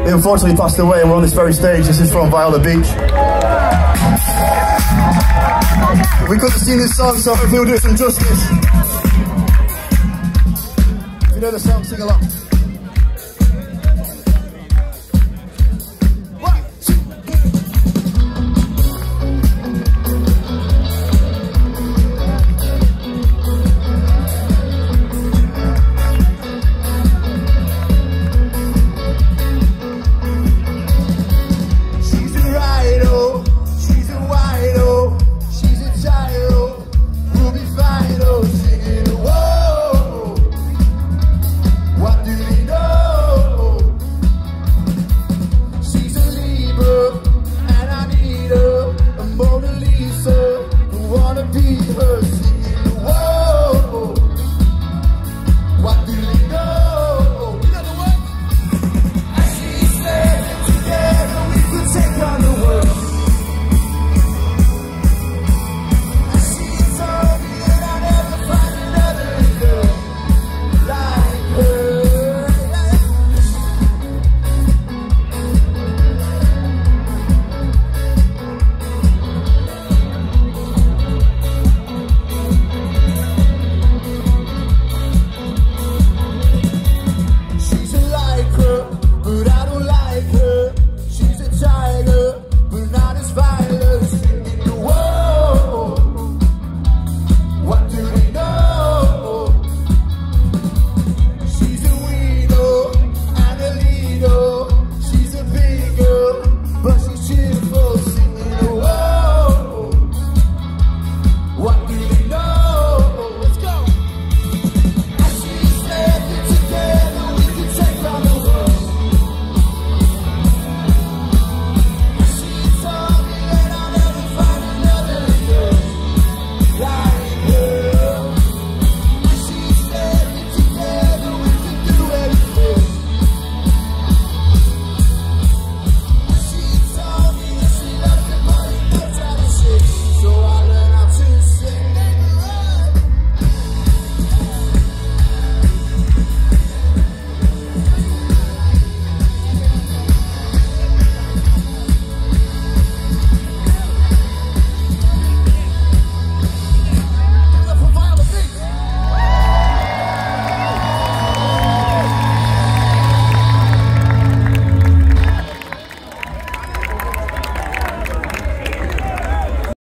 He unfortunately passed away, and we're on this very stage. This is from Viola Beach. We couldn't sing this song, so hopefully we'll do it some justice. If you know the song, sing along.